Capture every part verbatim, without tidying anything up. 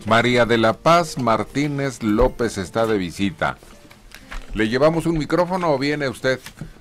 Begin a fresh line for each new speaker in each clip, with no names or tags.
María de la Paz Martínez López está de visita. ¿Le llevamos un micrófono o viene usted?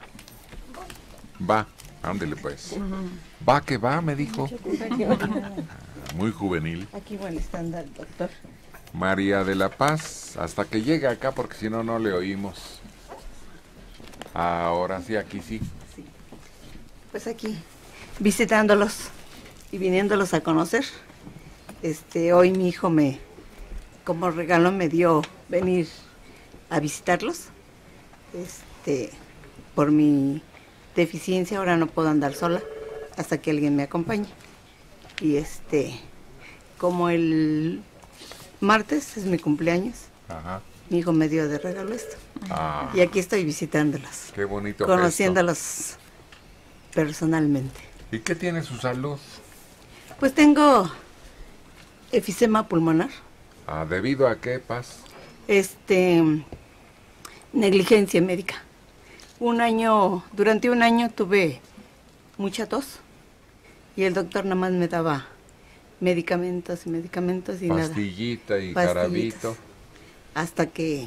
Va, ándele pues. Va que va, me dijo. Muy juvenil.
Aquí bueno está el doctor.
María de la Paz, hasta que llegue acá porque si no, no le oímos. Ahora sí, aquí sí.
Sí. Pues aquí, visitándolos y viniéndolos a conocer. Este, hoy mi hijo me, como regalo me dio venir a visitarlos. Este, por mi deficiencia ahora no puedo andar sola hasta que alguien me acompañe. Y este, como el martes es mi cumpleaños, ajá, mi hijo me dio de regalo esto. Ah, y aquí estoy visitándolos.
Qué bonito.
Conociéndolos gesto. Personalmente.
¿Y qué tiene su salud?
Pues tengo efisema pulmonar.
Ah, ¿debido a qué, Paz?
Este, negligencia médica. Un año, durante un año tuve mucha tos y el doctor nada más me daba medicamentos y medicamentos y
Pastillita
nada.
y carabito.
Hasta que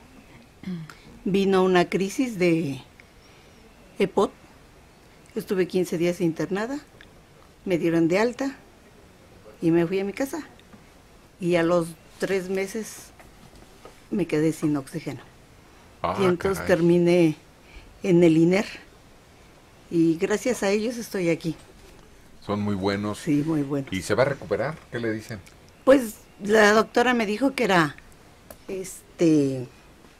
vino una crisis de EPOT. Estuve quince días internada, me dieron de alta y me fui a mi casa. Y a los tres meses me quedé sin oxígeno. Ah, y entonces caray. Terminé en el I N E R y gracias a ellos estoy aquí.
Son muy buenos.
Sí, muy buenos.
¿Y se va a recuperar? ¿Qué le dicen?
Pues la doctora me dijo que era este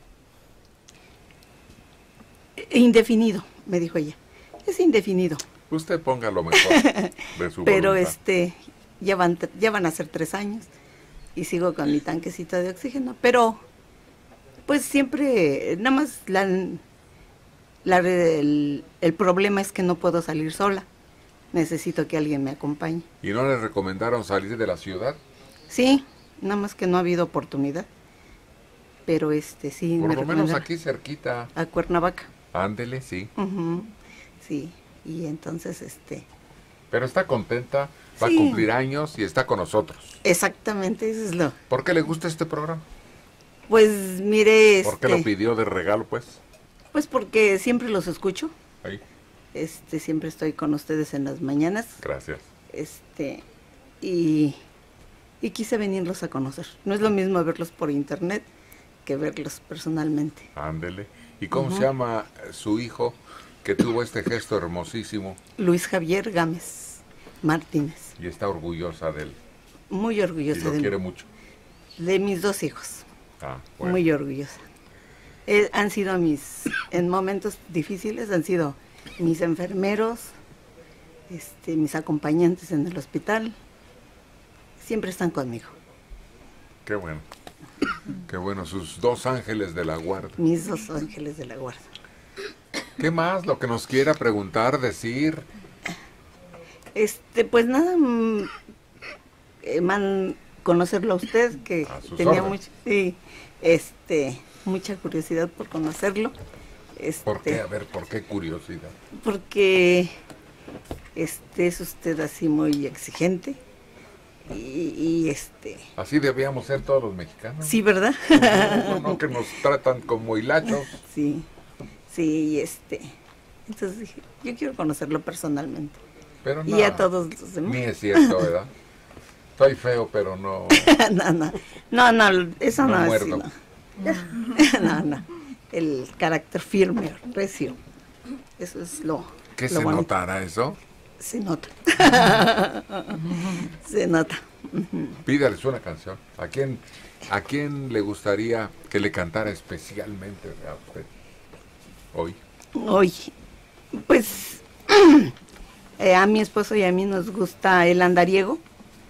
indefinido, me dijo ella. Es indefinido.
Usted ponga lo mejor de su
Pero
voluntad.
este ya van ya van a ser tres años y sigo con mi tanquecito de oxígeno, pero pues siempre nada más la, la el, el problema es que no puedo salir sola. Necesito que alguien me acompañe.
¿Y no le recomendaron salir de la ciudad?
Sí, nada más que no ha habido oportunidad. Pero este sí
Por
me
lo menos aquí cerquita.
A Cuernavaca.
Ándele, sí.
Uh-huh. Sí, y entonces este...
Pero está contenta, va sí. a cumplir años y está con nosotros.
Exactamente, eso es lo...
¿Por qué le gusta este programa?
Pues mire...
¿Por
este...
qué lo pidió de regalo, pues?
Pues porque siempre los escucho.
Ahí.
Este, siempre estoy con ustedes en las mañanas.
Gracias.
Este, y, y quise venirlos a conocer. No es lo mismo verlos por internet que verlos personalmente.
Ándele. ¿Y cómo uh-huh. se llama su hijo que tuvo este gesto hermosísimo?
Luis Javier Gámez Martínez.
Y está orgullosa de él.
Muy orgullosa
de él. Y lo quiere mucho.
De mis dos hijos.
Ah, bueno.
Muy orgullosa. Eh, han sido mis, en momentos difíciles, han sido mis enfermeros, este, mis acompañantes en el hospital. Siempre están conmigo.
Qué bueno. Qué bueno, sus dos ángeles de la guarda.
Mis dos ángeles de la guarda.
¿Qué más? Lo que nos quiera preguntar, decir.
Este, pues nada, mmm, eh, man, conocerlo a usted, que
a
tenía mucho, sí, este, mucha curiosidad por conocerlo. Este,
¿Por qué? A ver, ¿por qué curiosidad?
Porque este es usted así muy exigente. Y, y este...
Así debíamos ser todos los mexicanos.
Sí, ¿verdad?
No, no, no, que nos tratan como hilachos.
Sí, sí, y este... Entonces dije, yo quiero conocerlo personalmente.
Pero no,
y a todos los demás.
Ni es cierto, ¿verdad? Estoy feo, pero no...
no, no, no, no, eso no,
no
es
muerdo.
No. no, no, el carácter firme, recio. Eso es lo...
¿Qué
lo
se
bonito.
notará eso?
Se nota. Se nota.
Pídales una canción. ¿A quién, ¿A quién le gustaría que le cantara especialmente a usted hoy?
Hoy, pues eh, a mi esposo y a mí nos gusta El Andariego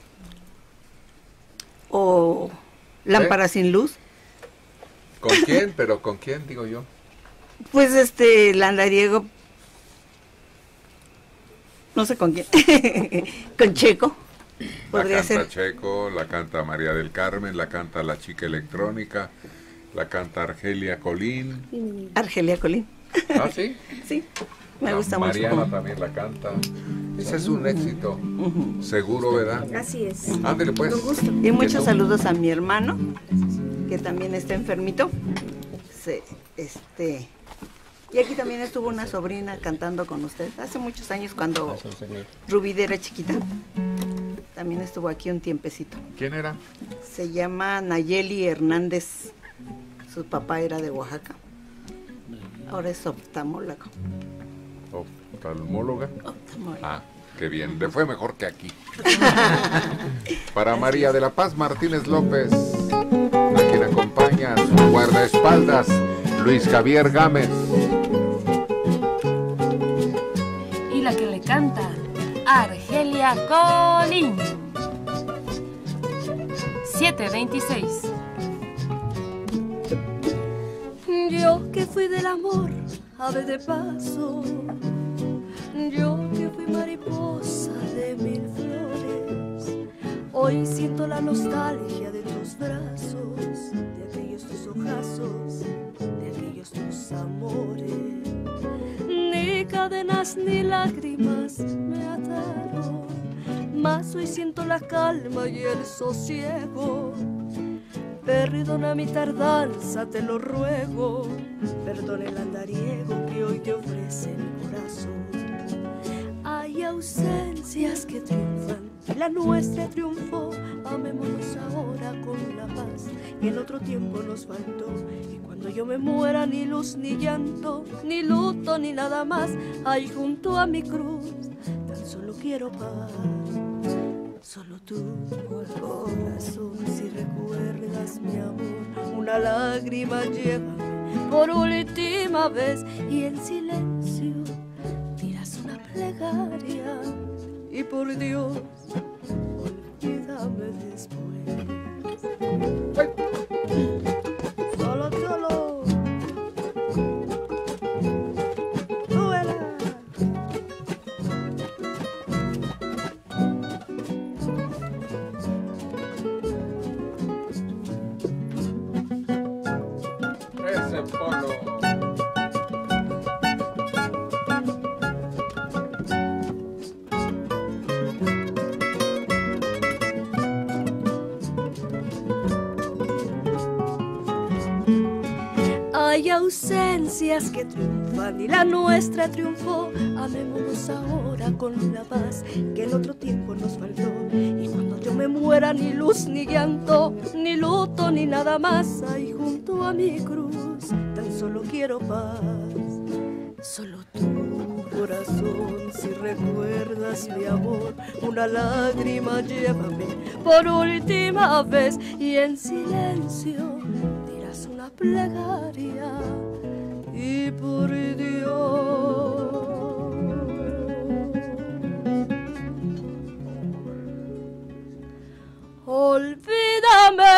o Lámpara ¿Eh? Sin Luz.
¿Con quién? Pero ¿con quién, digo yo?
Pues este, El Andariego, no sé con quién, con Checo. Podría
la canta
ser.
Checo, la canta María del Carmen, la canta La Chica Electrónica, la canta Argelia Colín.
Argelia Colín.
¿Ah, sí?
Sí, me
la
gusta
Mariana
mucho.
Mariana también la canta. Ese es un éxito,
Ujú.
seguro, ¿verdad?
Así es.
Ándele pues.
Con gusto.
Y muchos
tú?
saludos a mi hermano, que también está enfermito. Se, este, y aquí también estuvo una sobrina cantando con usted hace muchos años cuando Rubí era chiquita. También estuvo aquí un tiempecito.
¿Quién era?
Se llama Nayeli Hernández. Su papá era de Oaxaca. Ahora es oftalmólogo.
Oftalmóloga.
Oftalmólogo.
Ah, qué bien, le fue mejor que aquí. Para María de la Paz Martínez López, a quien acompaña su guardaespaldas, Luis Javier Gámez.
Y la que le canta, Argelia Colín. siete veintiséis.
Yo que fui del amor, ave de paso, yo que fui mariposa de mil flores, hoy siento la nostalgia de tus brazos, de aquellos tus ojazos, de aquellos tus amores. Ni cadenas ni lágrimas me ataron, mas hoy siento la calma y el sosiego. Perdona mi tardanza, te lo ruego. Perdona el andariego que hoy te ofrece mi corazón. Hay ausencias que triunfan, la nuestra triunfó. Amémonos ahora con la paz que en otro tiempo nos faltó. Y cuando yo me muera, ni luz ni llanto, ni luto ni nada más. Ahí junto a mi cruz, tan solo quiero paz. Solo tú, corazón, si recuerdas mi amor, una lágrima llévame por última vez y en silencio tiras una plegaria y por Dios, olvídame después. Solo, solo. Súbela.
Ese polo.
Hay ausencias que triunfan y la nuestra triunfó. Amémonos ahora con la paz que en otro tiempo nos faltó. Y cuando yo me muera, ni luz ni llanto, ni luto ni nada más. Ahí junto a mi cruz, tan solo quiero paz. Solo tú, corazón, si recuerdas mi amor, una lágrima llévame por última vez y en silencio tiras una plegaria y por Dios olvídame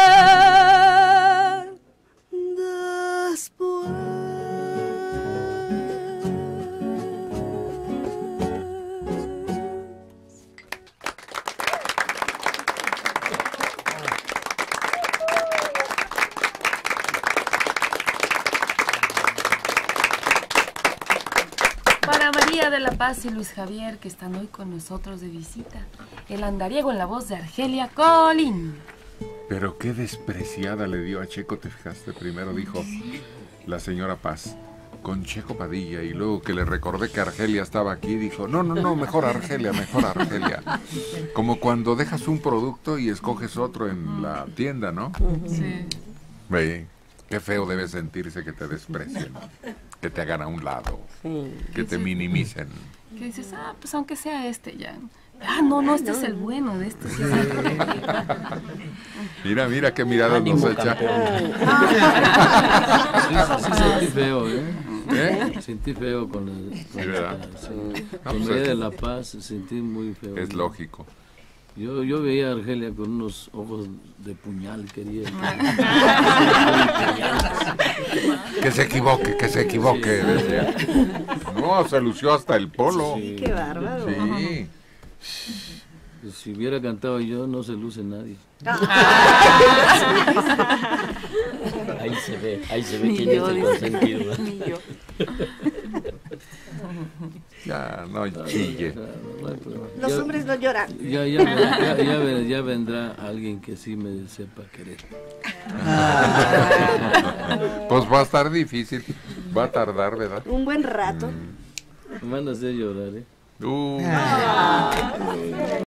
después.
Para María de la Paz y Luis Javier, que están hoy con nosotros de visita, el andariego en la voz de Argelia Colín.
Pero qué despreciada le dio a Checo, ¿te fijaste? Primero dijo la señora Paz con Checo Padilla y luego que le recordé que Argelia estaba aquí, dijo, no, no, no, mejor Argelia, mejor Argelia. Como cuando dejas un producto y escoges otro en la tienda, ¿no?
Sí.
Ve, qué feo debe sentirse que te desprecien, que te hagan a un lado, que te minimicen.
Que dices, ah, pues aunque sea este ya. Ah, no, no, este es el bueno, de este sí es el bueno.
Mira, mira qué mirada
Ánimo,
nos echa.
Sí, sí sentí feo, ¿eh?
¿Eh?
Sentí feo con el...
Sí, ¿verdad?
Sí.
No,
Con
pues
María
es-
de la Paz sentí muy feo.
Es lógico.
Yo, yo veía a Argelia con unos ojos de puñal, quería.
Que se equivoque, que se equivoque,
Sí.
decía. No, se lució hasta el polo.
Sí.
Qué bárbaro.
Sí.
Si hubiera cantado yo, no se luce nadie.
Ahí se ve, ahí se ve
Ni
quién es
yo,
el
dice.
consentido.
Ni yo.
Ya, no chille.
No hay problema.
Los
Ya-
hombres no lloran.
Ya, ya, ya, ya ve- ya vendrá alguien que sí me sepa querer.
Pues va a estar difícil. Va a tardar, ¿verdad?
Un buen rato.
Me van a hacer llorar, ¿eh?
Uh.